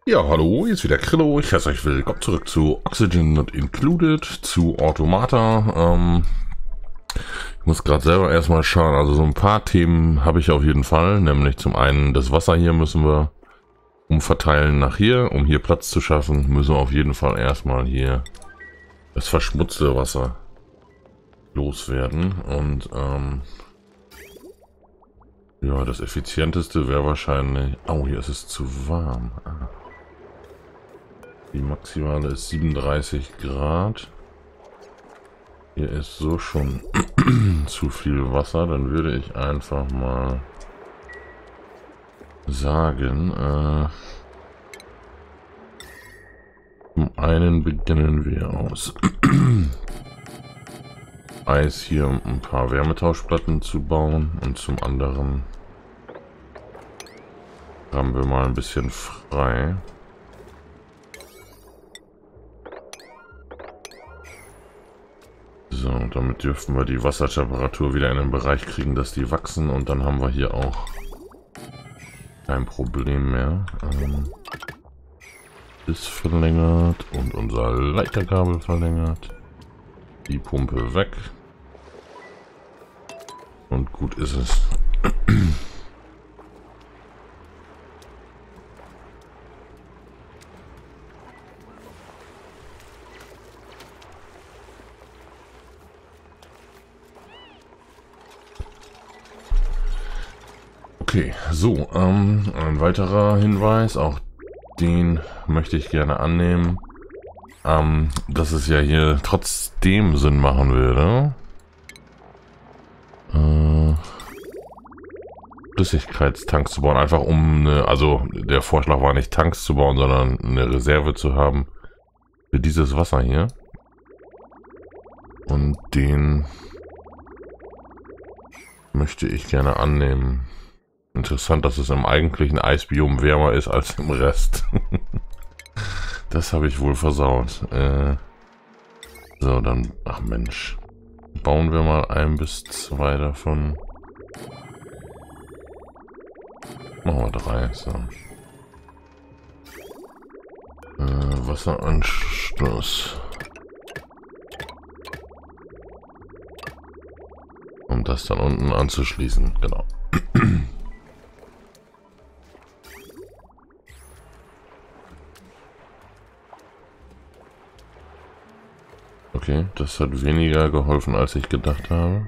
Ja, hallo, hier ist wieder Krillo. Ich heiße euch willkommen zurück zu Oxygen Not Included, zu Automata. Ich muss gerade selber erstmal schauen, also so ein paar Themen habe ich auf jeden Fall, nämlich zum einen das Wasser hier müssen wir umverteilen nach hier, um hier Platz zu schaffen, müssen wir auf jeden Fall erstmal hier das verschmutzte Wasser loswerden und ja, das effizienteste wäre wahrscheinlich, oh, hier ist es zu warm. Die maximale ist 37 Grad. Hier ist so schon zu viel Wasser. Dann würde ich einfach mal sagen, zum einen beginnen wir aus Eis hier ein paar Wärmetauschplatten zu bauen und zum anderen haben wir mal ein bisschen frei. So, damit dürften wir die Wassertemperatur wieder in den Bereich kriegen, dass die wachsen und dann haben wir hier auch kein Problem mehr. Ist verlängert und unser Leiterkabel verlängert. Die Pumpe weg. Und gut ist es. Okay, so, ein weiterer Hinweis, auch den möchte ich gerne annehmen, dass es ja hier trotzdem Sinn machen würde, Flüssigkeitstanks zu bauen, einfach um eine, also der Vorschlag war nicht Tanks zu bauen, sondern eine Reserve zu haben für dieses Wasser hier. Und den möchte ich gerne annehmen. Interessant, dass es im eigentlichen Eisbiom wärmer ist als im Rest. Das habe ich wohl versaut. So, dann... Ach Mensch. Bauen wir mal 1 bis 2 davon. Machen wir 3. So. Wasseranschluss. Um das dann unten anzuschließen. Genau. Okay, das hat weniger geholfen, als ich gedacht habe.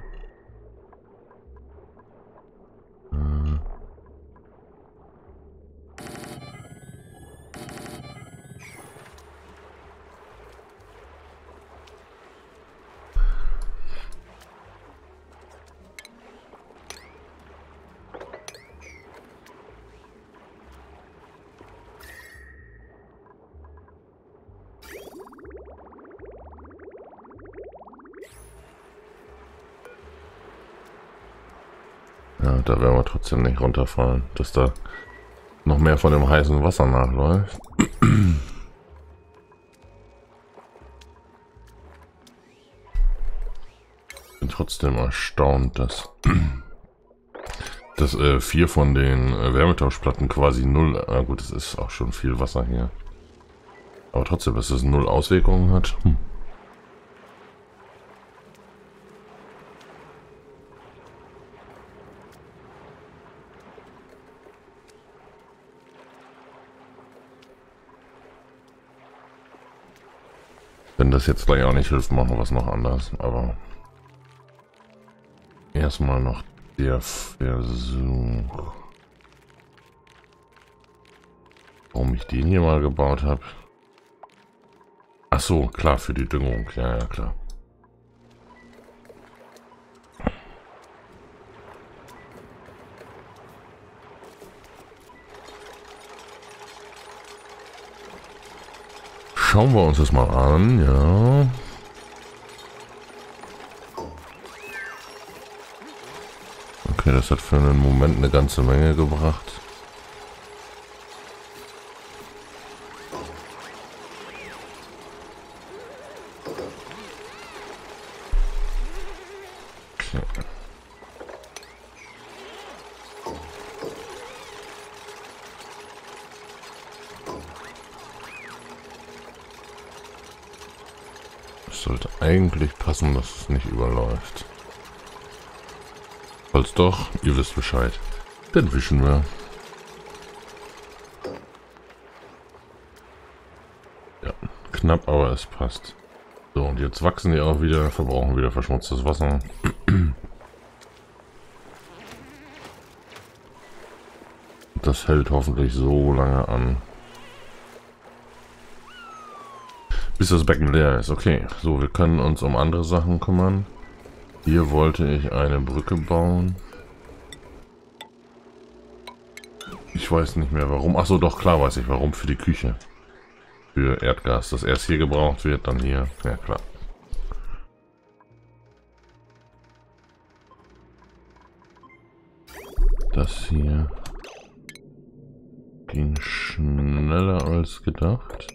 Ja, da werden wir trotzdem nicht runterfallen, dass da noch mehr von dem heißen Wasser nachläuft. Bin trotzdem erstaunt, dass 4 von den Wärmetauschplatten quasi null, gut, es ist auch schon viel Wasser hier. Aber trotzdem, dass es 0 Auswirkungen hat. Wenn das jetzt gleich auch nicht hilft, machen wir es noch anders. Aber erstmal noch der Versuch. Warum ich den hier mal gebaut habe. Ach so, klar, für die Düngung. Ja, ja, klar. Schauen wir uns das mal an, ja. Okay, das hat für einen Moment eine ganze Menge gebracht. Okay. Es sollte eigentlich passen, dass es nicht überläuft. Falls doch, ihr wisst Bescheid. Dann wischen wir. Ja, knapp, aber es passt. So, und jetzt wachsen die auch wieder, verbrauchen wieder verschmutztes Wasser. Das hält hoffentlich so lange an, bis das Becken leer ist. Okay, so, wir können uns um andere Sachen kümmern. Hier wollte ich eine Brücke bauen. Ich weiß nicht mehr warum. Achso, doch, klar weiß ich warum. Für die Küche. Für Erdgas. Das erst hier gebraucht wird, dann hier. Ja, klar. Das hier ging schneller als gedacht.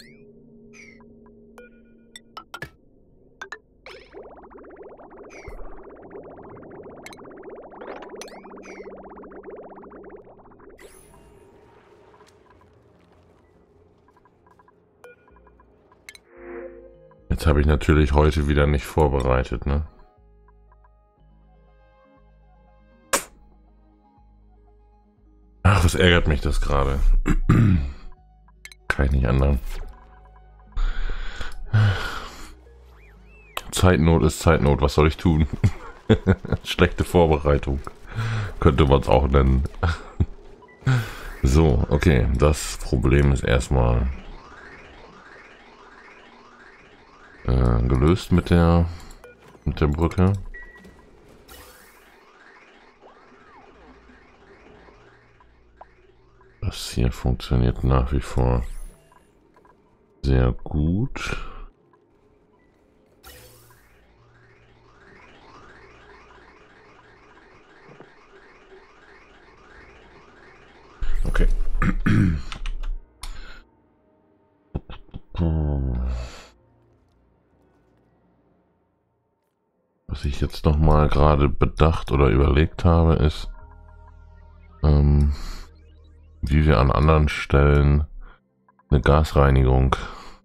Jetzt habe ich natürlich heute wieder nicht vorbereitet, ne? Ach, was ärgert mich das gerade? Kann ich nicht ändern. Zeitnot ist Zeitnot, was soll ich tun? Schlechte Vorbereitung. Könnte man es auch nennen. So, okay, das Problem ist erstmal gelöst mit der Brücke. Das hier funktioniert nach wie vor sehr gut. Okay. Was ich jetzt noch mal gerade bedacht oder überlegt habe, ist, wie wir an anderen Stellen eine Gasreinigung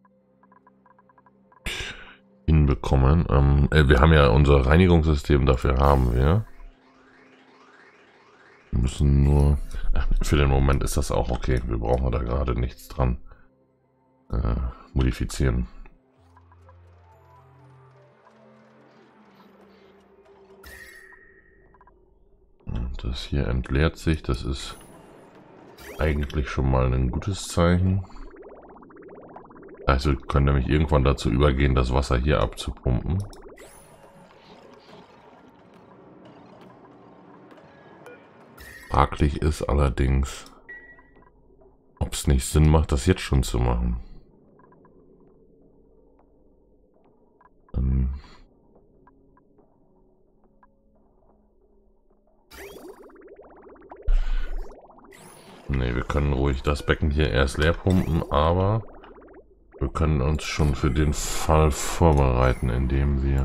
hinbekommen. Wir haben ja unser Reinigungssystem, dafür haben wir. Wir müssen nur... Für den Moment ist das auch okay. Wir brauchen da gerade nichts dran modifizieren. Und das hier entleert sich. Das ist eigentlich schon mal ein gutes Zeichen. Also wir können nämlich irgendwann dazu übergehen, das Wasser hier abzupumpen. Fraglich ist allerdings, ob es nicht Sinn macht, das jetzt schon zu machen. Ne, wir können ruhig das Becken hier erst leer pumpen, aber wir können uns schon für den Fall vorbereiten, indem wir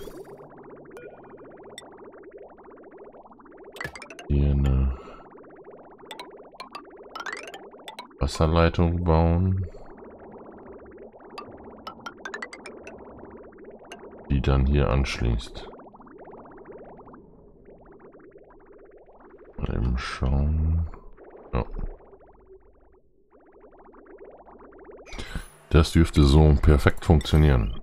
hier eine Wasserleitung bauen, die dann hier anschließt. Mal eben schauen. Ja. Das dürfte so perfekt funktionieren.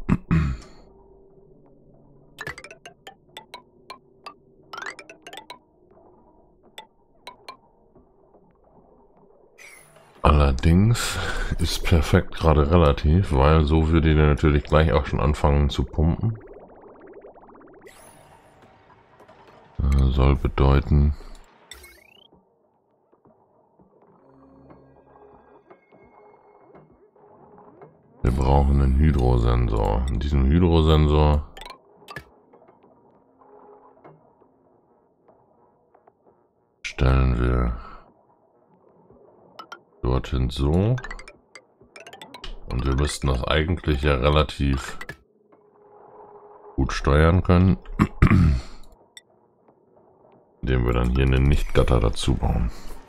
Allerdings ist perfekt gerade relativ, weil so würde der natürlich gleich auch schon anfangen zu pumpen. Soll bedeuten, wir brauchen einen Hydrosensor. In diesem Hydrosensor stellen wir dorthin so. Und wir müssten das eigentlich ja relativ gut steuern können, indem wir dann hier einen Nicht-Gatter dazu bauen.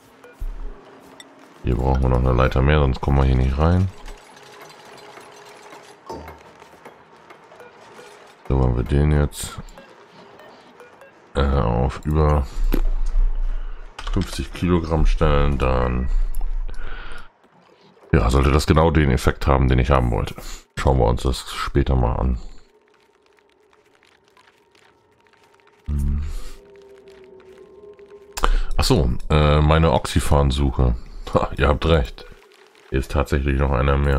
Hier brauchen wir noch eine Leiter mehr, sonst kommen wir hier nicht rein. So, wenn wir den jetzt auf über 50 Kilogramm stellen, dann ja, sollte das genau den Effekt haben, den ich haben wollte. Schauen wir uns das später mal an. Achso, meine Oxyphan-Suche. Ihr habt recht. Hier ist tatsächlich noch einer mehr,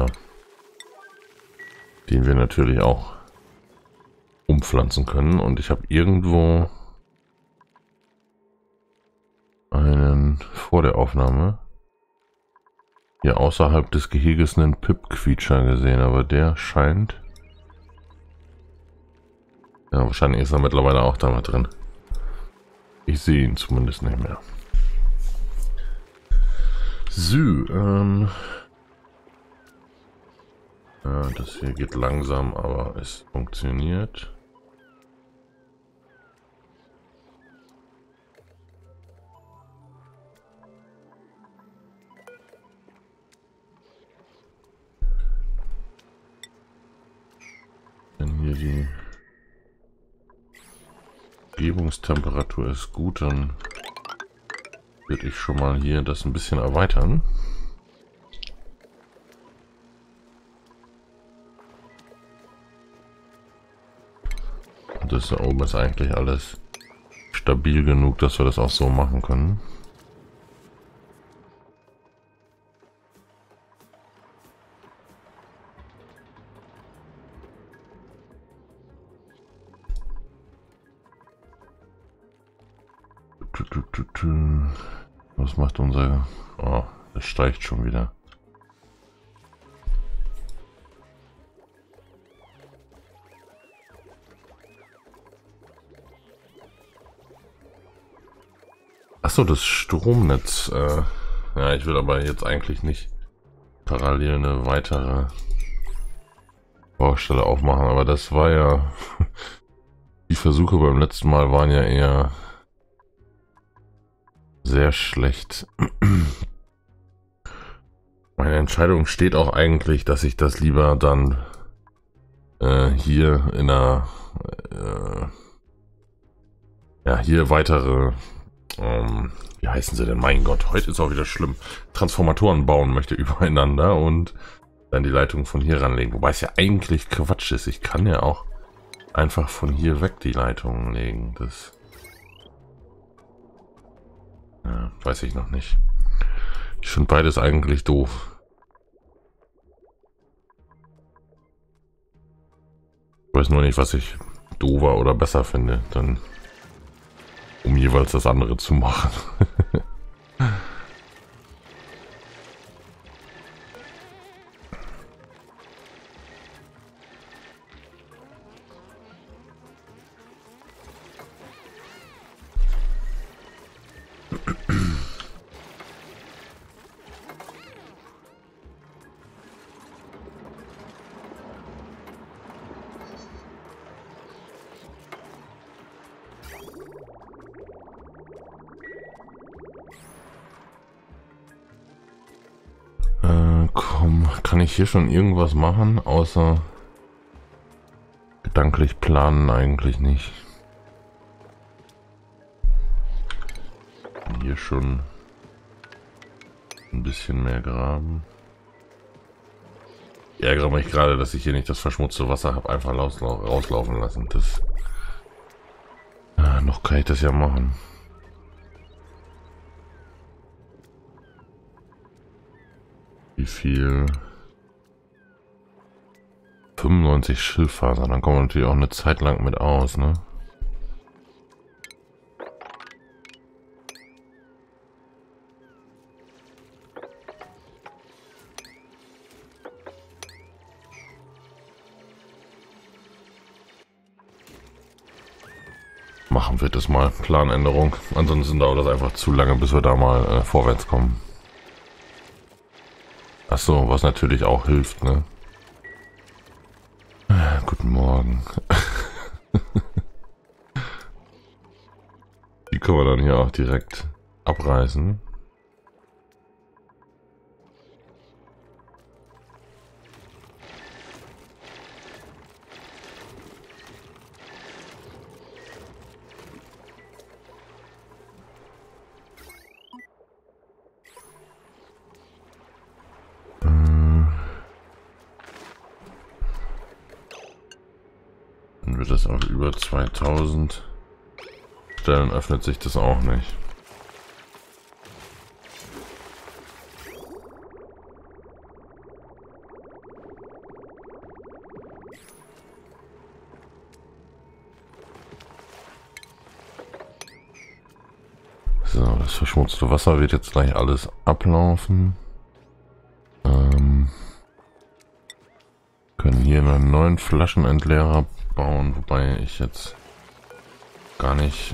den wir natürlich auch umpflanzen können. Und ich habe irgendwo einen vor der Aufnahme hier außerhalb des Geheges einen Pip-Quietscher gesehen, aber der scheint... Ja, wahrscheinlich ist er mittlerweile auch da mal drin. Ich sehe ihn zumindest nicht mehr. So, ja, das hier geht langsam, aber es funktioniert. Wenn hier die Umgebungstemperatur ist gut, dann würde ich schon mal hier das ein bisschen erweitern. Und das da oben ist eigentlich alles stabil genug, dass wir das auch so machen können. Was macht unser... Oh, das steigt schon wieder. Achso, das Stromnetz. Ja, ich will aber jetzt eigentlich nicht parallel eine weitere Baustelle aufmachen, aber das war ja... Die Versuche beim letzten Mal waren ja eher sehr schlecht. Meine Entscheidung steht auch eigentlich, dass ich das lieber dann hier in einer ja, hier weitere wie heißen sie denn? Mein Gott, heute ist auch wieder schlimm. Transformatoren bauen möchte übereinander und dann die Leitung von hier ranlegen. Wobei es ja eigentlich Quatsch ist. Ich kann ja auch einfach von hier weg die Leitungen legen. Das ja, weiß ich noch nicht. Ich finde beides eigentlich doof. Ich weiß nur nicht, was ich doofer oder besser finde, dann um jeweils das andere zu machen. Komm, kann ich hier schon irgendwas machen, außer gedanklich planen eigentlich nicht. Hier schon ein bisschen mehr graben. Ich ärgere mich gerade, dass ich hier nicht das verschmutzte Wasser habe einfach rauslaufen lassen. Das noch kann ich das ja machen. Wie viel? 95 Schilffaser, dann kommen wir natürlich auch eine Zeit lang mit aus, ne? Machen wir das mal. Planänderung. Ansonsten dauert das einfach zu lange, bis wir da mal vorwärts kommen. Achso, was natürlich auch hilft, ne? Guten Morgen. Die können wir dann hier auch direkt abreißen. Wenn wir das auf über 2000 stellen, öffnet sich das auch nicht. So, das verschmutzte Wasser wird jetzt gleich alles ablaufen. Können hier einen neuen Flaschenentleerer bauen, wobei ich jetzt gar nicht...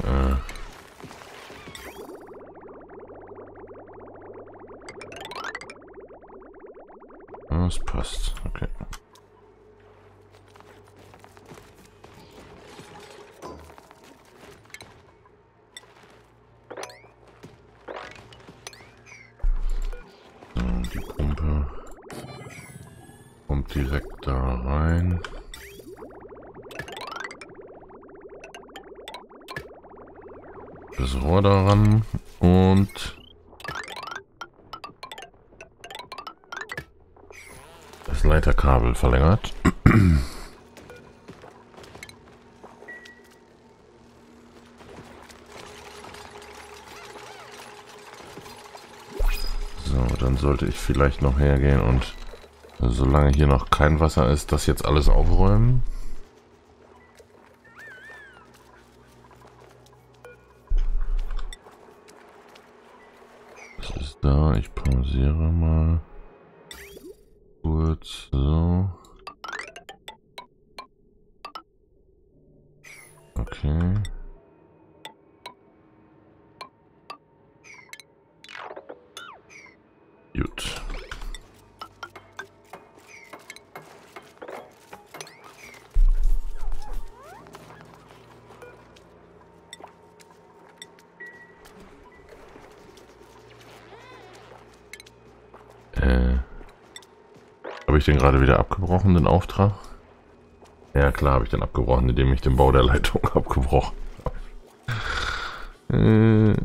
das passt, okay. Die Pumpe kommt direkt da rein. Das Rohr daran und das Leiterkabel verlängert. So, dann sollte ich vielleicht noch hergehen und solange hier noch kein Wasser ist, das jetzt alles aufräumen. Das ist da, ich pausiere mal kurz, so. Okay. Gut. Habe ich den gerade wieder abgebrochen, den Auftrag? Ja klar, habe ich den abgebrochen, indem ich den Bau der Leitung abgebrochen habe.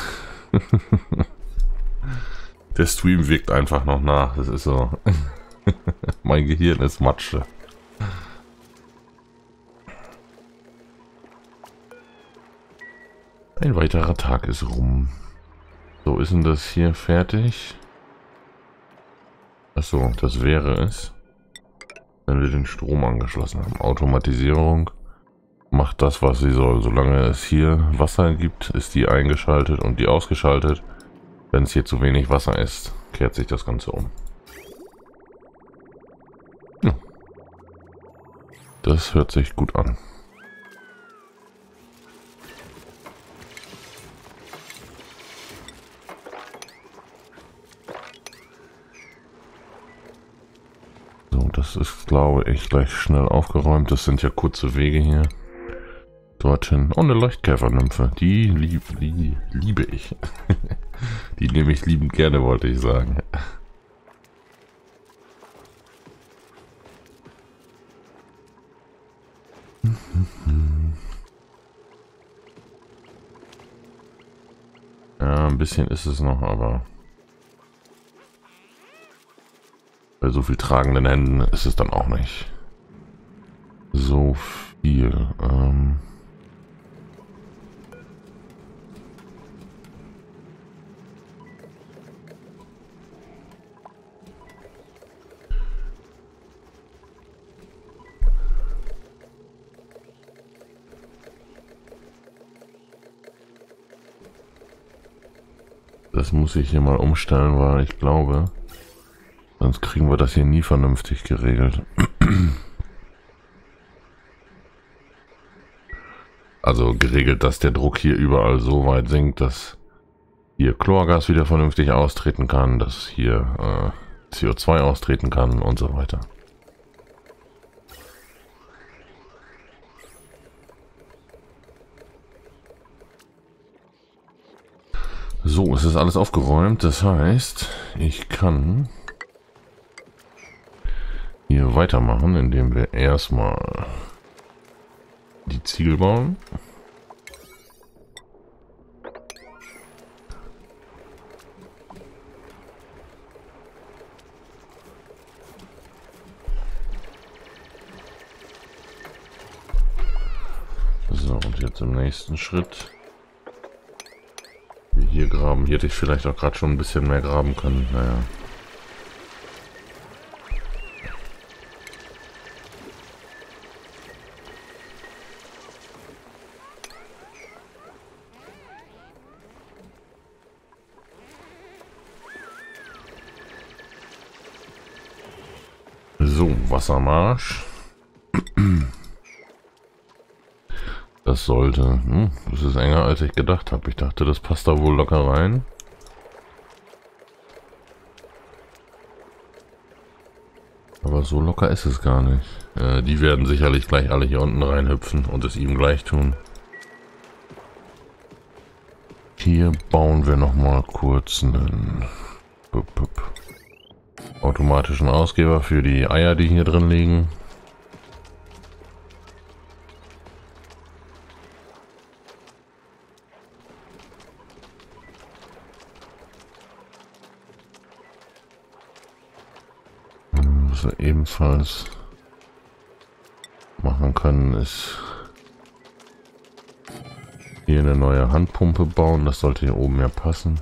Der Stream wirkt einfach noch nach, das ist so. Mein Gehirn ist Matsche. Ein weiterer Tag ist rum. So, ist denn das hier fertig? Achso, das wäre es, wenn wir den Strom angeschlossen haben. Automatisierung macht das, was sie soll. Solange es hier Wasser gibt, ist die eingeschaltet und die ausgeschaltet. Wenn es hier zu wenig Wasser ist, kehrt sich das Ganze um. Ja. Das hört sich gut an. Das ist, glaube ich, gleich schnell aufgeräumt. Das sind ja kurze Wege hier. Dorthin. Oh, eine Leuchtkäfernymphe. Die liebe ich. Die nehme ich liebend gerne, wollte ich sagen. Ja, ein bisschen ist es noch, aber... Bei so viel tragenden Händen ist es dann auch nicht so viel. Das muss ich hier mal umstellen, weil ich glaube... Sonst kriegen wir das hier nie vernünftig geregelt. Also geregelt, dass der Druck hier überall so weit sinkt, dass hier Chlorgas wieder vernünftig austreten kann, dass hier CO2 austreten kann und so weiter. So, es ist alles aufgeräumt. Das heißt, ich kann... hier weitermachen, indem wir erstmal die Ziegel bauen. jetzt im nächsten Schritt hier graben. Hier hätte ich vielleicht auch gerade schon ein bisschen mehr graben können. Naja. So, Wassermarsch. Das sollte... das ist enger, als ich gedacht habe. Ich dachte, das passt da wohl locker rein. Aber so locker ist es gar nicht. Die werden sicherlich gleich alle hier unten reinhüpfen und es ihm gleich tun. Hier bauen wir noch mal kurz einen automatischen Ausgeber für die Eier, die hier drin liegen. Was wir ebenfalls machen können, ist hier eine neue Handpumpe bauen. Das sollte hier oben ja passen.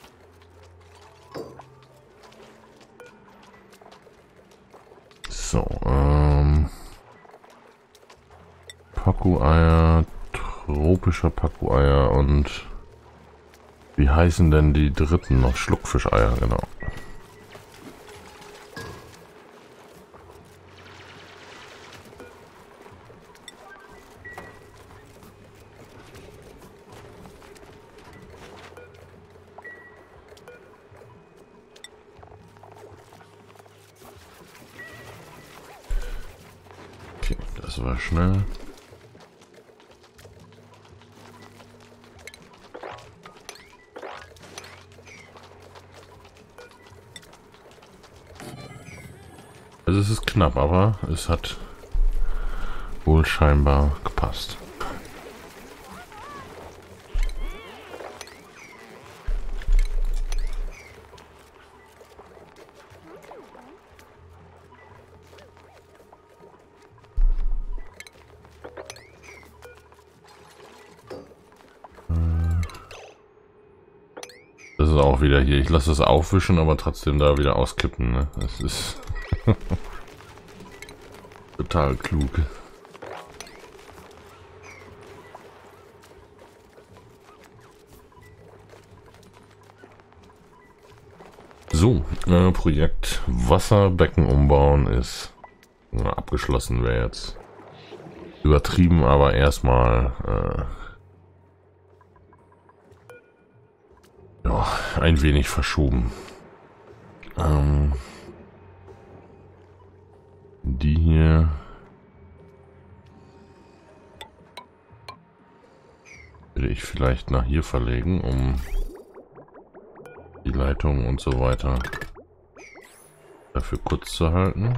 So, Pacu-Eier, tropischer Pacu-Eier und wie heißen denn die dritten noch? Schluckfischeier, genau. Okay, das war schnell. Also es ist knapp, aber es hat wohl scheinbar gepasst. Das ist auch wieder hier. Ich lasse es aufwischen, aber trotzdem da wieder auskippen. Ne? Das ist total klug. So, Projekt Wasserbecken umbauen ist abgeschlossen. Wäre jetzt übertrieben, aber erstmal ja, ein wenig verschoben. Die hier würde ich vielleicht nach hier verlegen, um die Leitung und so weiter dafür kurz zu halten.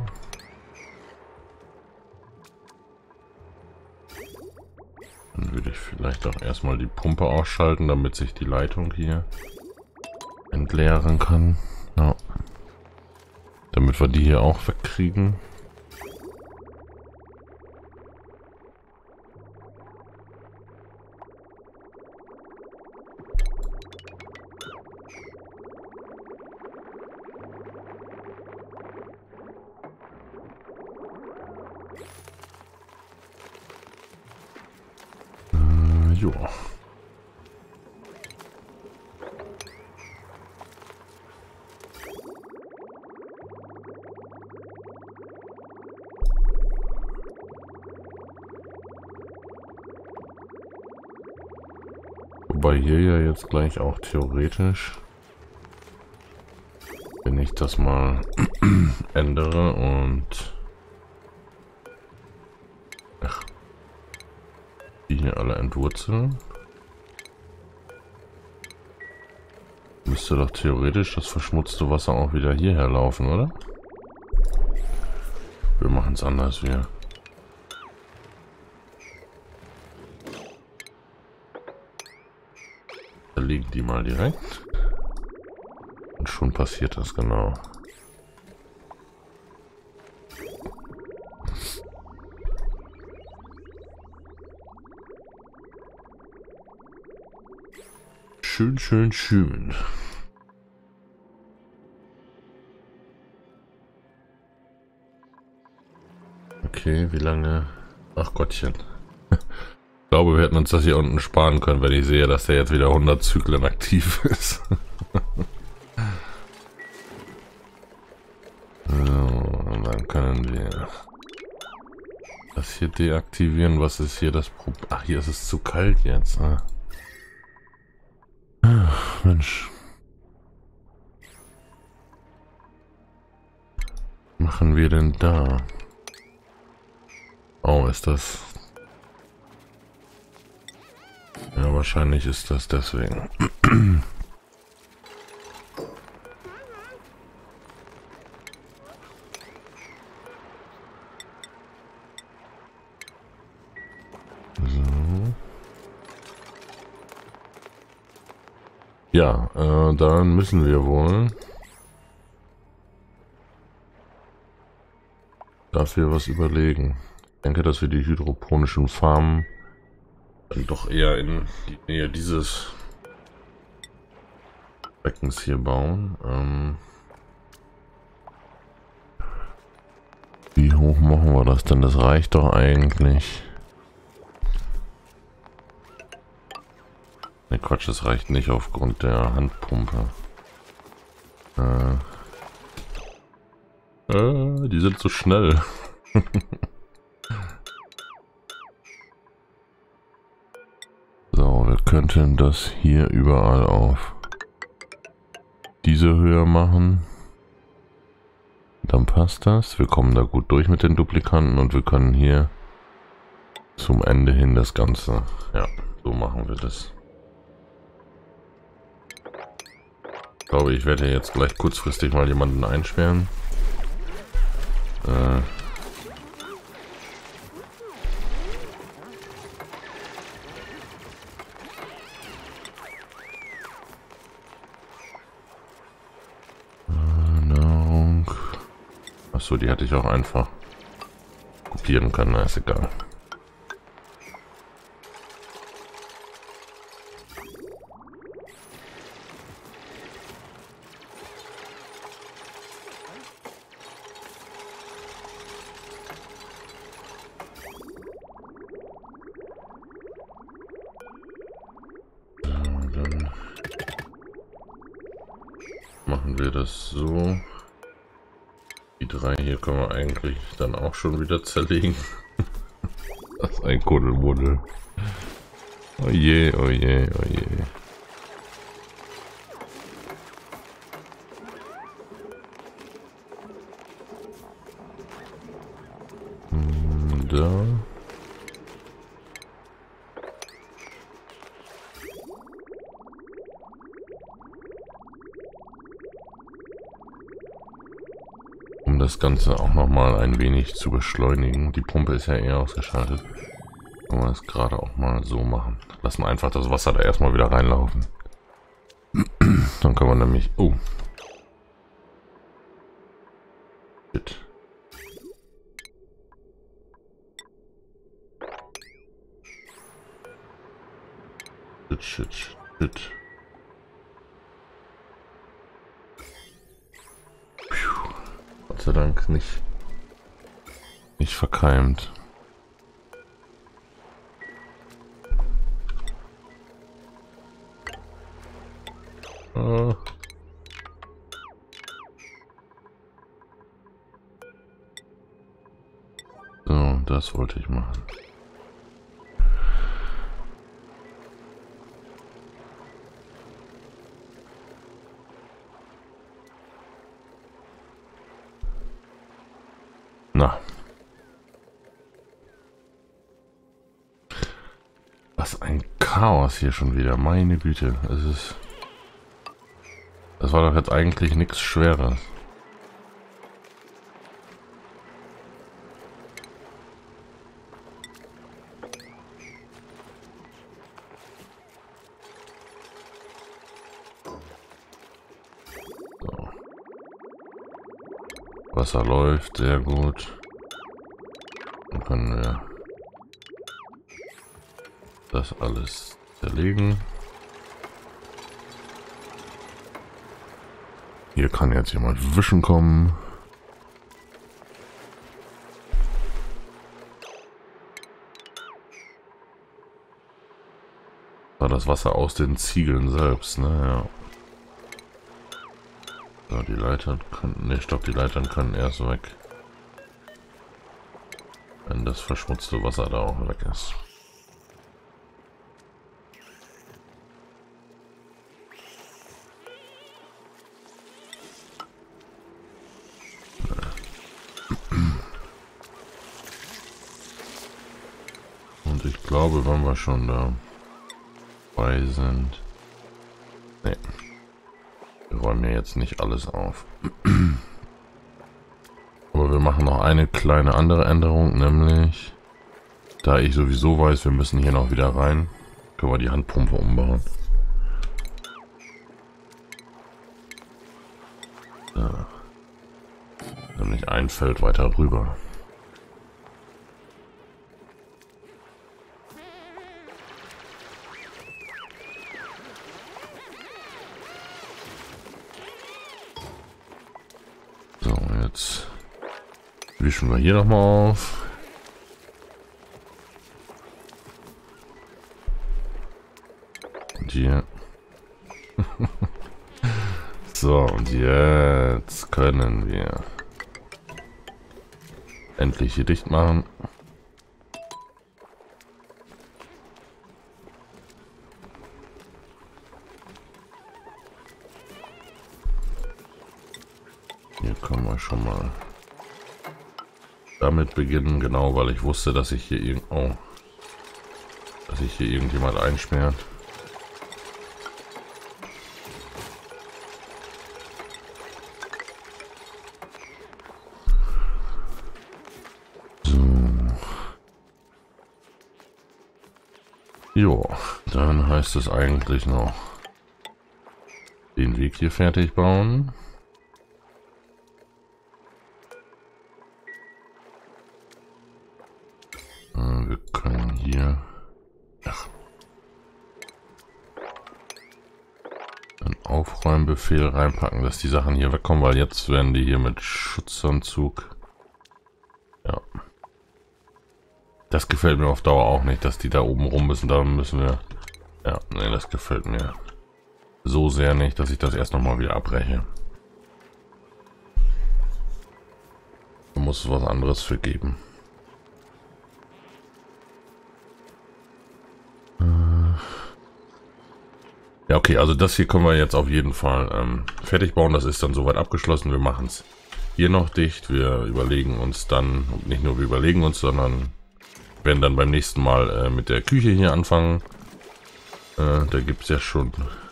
Dann würde ich vielleicht auch erstmal die Pumpe ausschalten, damit sich die Leitung hier entleeren kann. Ja. Damit wir die hier auch wegkriegen. Ja. Wobei hier ja jetzt gleich auch theoretisch, wenn ich das mal ändere und die hier alle entwurzeln, müsste doch theoretisch das verschmutzte Wasser auch wieder hierher laufen, oder? Wir machen es anders, wir. Legen die mal direkt und schon passiert das genau. schön, schön, schön. Okay, wie lange? Ach Gottchen. Ich glaube, wir hätten uns das hier unten sparen können, wenn ich sehe, dass der jetzt wieder 100 Zyklen aktiv ist. So, und dann können wir das hier deaktivieren. Was ist hier das Problem? Ach, hier ist es zu kalt jetzt. Ach, Mensch. Was machen wir denn da? Oh, ist das... Ja, wahrscheinlich ist das deswegen. So. Ja, dann müssen wir wohl dafür was überlegen. Ich denke, dass wir die hydroponischen Farmen dann doch eher in die Nähe dieses Beckens hier bauen. Wie hoch machen wir das denn? Das reicht doch eigentlich. Ne, Quatsch, das reicht nicht aufgrund der Handpumpe. Die sind so schnell. So, wir könnten das hier überall auf diese Höhe machen. Dann passt das. Wir kommen da gut durch mit den Duplikanten und wir können hier zum Ende hin das Ganze. Ja, so machen wir das. Ich glaube, ich werde jetzt gleich kurzfristig mal jemanden einsperren. Achso, die hätte ich auch einfach kopieren können, na, ist egal. Dann machen wir das so. Die drei hier können wir eigentlich dann auch schon wieder zerlegen. Das ist ein Kuddelmuddel. Oh je, oh je, oh je. Da. Um das Ganze auch noch mal ein wenig zu beschleunigen. Die Pumpe ist ja eher ausgeschaltet. Können wir das gerade auch mal so machen. Lassen einfach das Wasser da erstmal wieder reinlaufen. Dann können wir nämlich... Oh. Shit. Shit, shit, shit. Gott sei Dank nicht verkeimt. So, das wollte ich machen. Na. Was ein Chaos hier schon wieder. Meine Güte. Das war doch jetzt eigentlich nichts Schweres. So. Wasser läuft, sehr gut. Dann können wir das alles zerlegen. Hier kann jetzt jemand wischen kommen. War das Wasser aus den Ziegeln selbst, ne? Ja. So, die Leitern können... Ne, stopp, die Leitern können erst weg. Wenn das verschmutzte Wasser da auch weg ist. Und ich glaube, wenn wir schon dabei sind... Ne. Wir räumen ja jetzt nicht alles auf. Aber wir machen noch eine kleine andere Änderung, nämlich... Da ich sowieso weiß, wir müssen hier noch wieder rein, können wir die Handpumpe umbauen. Ja. Nämlich ein Feld weiter rüber. So, jetzt wischen wir hier nochmal auf. Und hier. So, und jetzt können wir endlich hier dicht machen. Hier können wir schon mal damit beginnen, genau, weil ich wusste, dass ich hier irgendjemand einsperrt. Jo, dann heißt es eigentlich noch den Weg hier fertig bauen. Wir können hier einen Aufräumbefehl reinpacken, dass die Sachen hier wegkommen, weil jetzt werden die hier mit Schutzanzug. Ja. Das gefällt mir auf Dauer auch nicht, dass die da oben rum müssen. Da müssen wir... Ja, nee, das gefällt mir so sehr nicht, dass ich das erst nochmal wieder abbreche. Da muss es was anderes für geben. Ja, okay, also das hier können wir jetzt auf jeden Fall fertig bauen. Das ist dann soweit abgeschlossen. Wir machen es hier noch dicht. Wir überlegen uns dann, nicht nur wir überlegen uns, sondern werden dann beim nächsten Mal mit der Küche hier anfangen. Da gibt es ja schon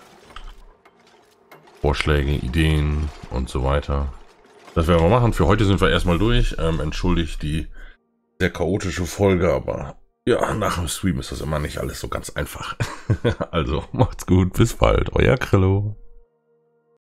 Vorschläge, Ideen und so weiter. Das werden wir machen. Für heute sind wir erstmal durch. Entschuldigt die sehr chaotische Folge, aber ja, nach dem Stream ist das immer nicht alles so ganz einfach. Also, macht's gut, bis bald, euer Krillo.